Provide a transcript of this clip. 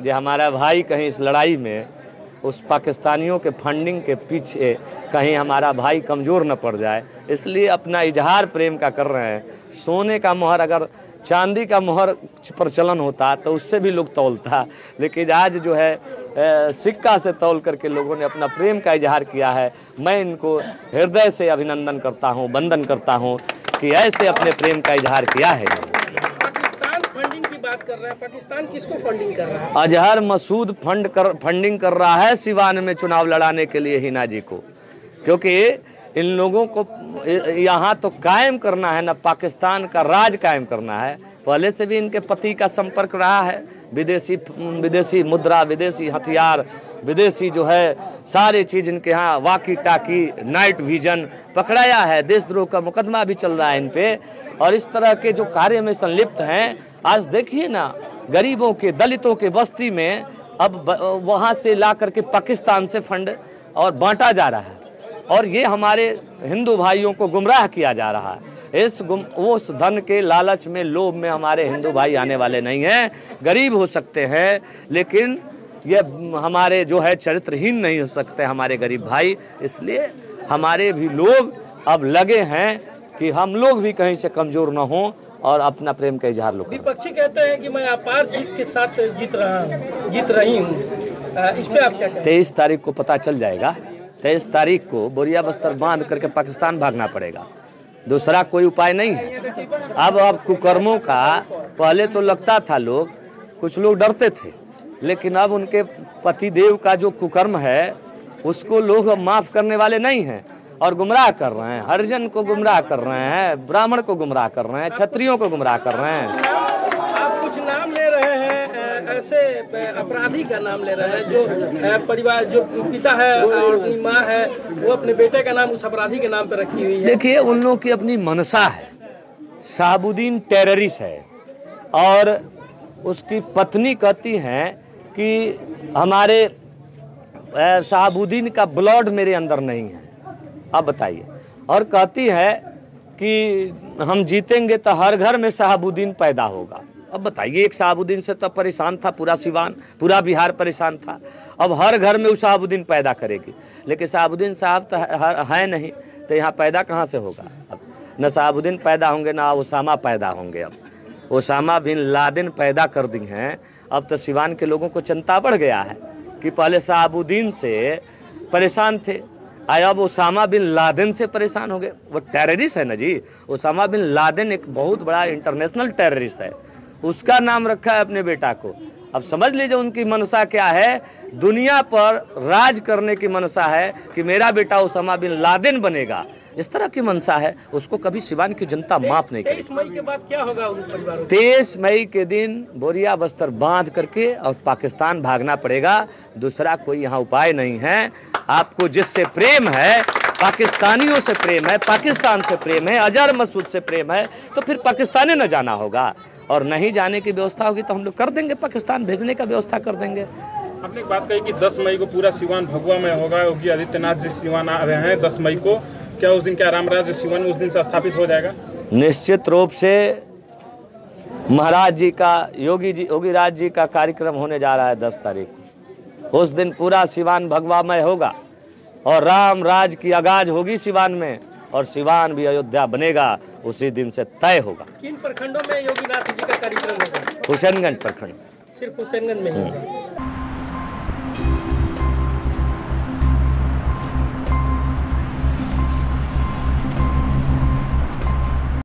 जो हमारा भाई कहीं इस लड़ाई में उस पाकिस्तानियों के फंडिंग के पीछे कहीं हमारा भाई कमज़ोर न पड़ जाए, इसलिए अपना इजहार प्रेम का कर रहे हैं। सोने का मोहर, अगर चांदी का मोहर प्रचलन होता तो उससे भी लोग तौलता, लेकिन आज जो है सिक्का से तौल करके लोगों ने अपना प्रेम का इजहार किया है। मैं इनको हृदय से अभिनंदन करता हूँ, वंदन करता हूँ कि ऐसे अपने प्रेम का इजहार किया है। पाकिस्तान फंडिंग की बात कर रहा है, पाकिस्तान किसको फंडिंग कर रहा है? अजहर मसूद फंडिंग कर रहा है सिवान में चुनाव लड़ाने के लिए हिना जी को, क्योंकि इन लोगों को यहाँ तो कायम करना है ना, पाकिस्तान का राज कायम करना है। पहले से भी इनके पति का संपर्क रहा है, विदेशी मुद्रा, विदेशी हथियार, विदेशी जो है सारी चीज़ इनके यहाँ, वाकी टाकी, नाइट विजन पकड़ाया है, देशद्रोह का मुकदमा भी चल रहा है इन पे। और इस तरह के जो कार्य में संलिप्त हैं, आज देखिए ना, गरीबों के, दलितों के बस्ती में अब वहाँ से ला करके पाकिस्तान से फंड और बांटा जा रहा है, और ये हमारे हिंदू भाइयों को गुमराह किया जा रहा है। उस धन के लालच में, लोभ में हमारे हिंदू भाई आने वाले नहीं हैं। गरीब हो सकते हैं, लेकिन ये हमारे जो है चरित्रहीन नहीं हो सकते हमारे गरीब भाई। इसलिए हमारे भी लोग अब लगे हैं कि हम लोग भी कहीं से कमज़ोर न हों और अपना प्रेम का इजहार लोग। विपक्षी कहते हैं कि मैं अपार जीत के साथ जीत रही हूँ, इस पे आप क्या कहते हैं? 23 तारीख को पता चल जाएगा। 23 तारीख को बोरिया बस्तर बांध करके पाकिस्तान भागना पड़ेगा, दूसरा कोई उपाय नहीं है। अब कुकर्मों का पहले तो लगता था, कुछ लोग डरते थे, लेकिन अब उनके पतिदेव का जो कुकर्म है उसको लोग माफ़ करने वाले नहीं हैं और गुमराह कर रहे हैं। हरिजन को गुमराह कर रहे हैं, ब्राह्मण को गुमराह कर रहे हैं, क्षत्रियों को गुमराह कर रहे हैं। आप कुछ नाम ले रहे हैं, ऐसे अपराधी का नाम ले रहे हैं जो परिवार, जो पिता है और उनकी माँ है, वो अपने बेटे का नाम उस अपराधी के नाम पे रखी हुई है। देखिए, उन लोगों की अपनी मनसा है। शहाबुद्दीन टेररिस्ट है और उसकी पत्नी कहती हैं कि हमारे शहाबुद्दीन का ब्लड मेरे अंदर नहीं है। अब बताइए, और कहती है कि हम जीतेंगे तो हर घर में शहाबुद्दीन पैदा होगा। अब बताइए, एक शहाबुद्दीन से तो परेशान था पूरा सिवान, पूरा बिहार परेशान था, अब हर घर में वो शहाबुद्दीन पैदा करेगी। लेकिन शहाबुद्दीन साहब तो है नहीं, तो यहाँ पैदा कहाँ से होगा? अब न शहाबुद्दीन पैदा होंगे ना उसामा पैदा होंगे। अब उसामा बिन लादेन पैदा कर दी हैं। अब तो सिवान के लोगों को चिंता बढ़ गया है कि पहले शहाबुद्दीन से परेशान थे, अब उसामा बिन लादेन से परेशान हो गए। वो टेररिस्ट है ना जी, उसामा बिन लादेन एक बहुत बड़ा इंटरनेशनल टेररिस्ट है, उसका नाम रखा है अपने बेटा को। अब समझ लीजिए उनकी मनसा क्या है, दुनिया पर राज करने की मनसा है कि मेरा बेटा उसामा बिन लादेन बनेगा, इस तरह की मनसा है। उसको कभी सिवान की जनता माफ नहीं करेगी। 23 मई के बाद क्या होगा उन परिवारों? 23 मई के दिन बोरिया बस्तर बांध करके और पाकिस्तान भागना पड़ेगा, दूसरा कोई यहाँ उपाय नहीं है। आपको जिससे प्रेम है, पाकिस्तानियों से प्रेम है, पाकिस्तान से प्रेम है, अजहर मसूद से प्रेम है, तो फिर पाकिस्तान न जाना होगा, और नहीं जाने की व्यवस्था होगी तो हम लोग कर देंगे, पाकिस्तान भेजने का व्यवस्था कर देंगे। आपने एक बात कही कि 10 मई को पूरा सिवान भगवा में होगा, योगी आदित्यनाथ जी सिवान आ रहे हैं 10 मई को, क्या उस दिन क्या राम राज्य सिवान उस दिन से स्थापित हो जाएगा? निश्चित रूप से महाराज जी का, योगी राज जी का कार्यक्रम होने जा रहा है 10 तारीख को। उस दिन पूरा सिवान भगवामय होगा और राम राज की आगाज होगी सिवान में, और सिवान भी अयोध्या बनेगा, उसी दिन से तय होगा। किन प्रखंडों में योगीनाथ जी का कार्यक्रम होगा? हुसैनगंज प्रखंड। सिर्फ हुसैनगंज में ही?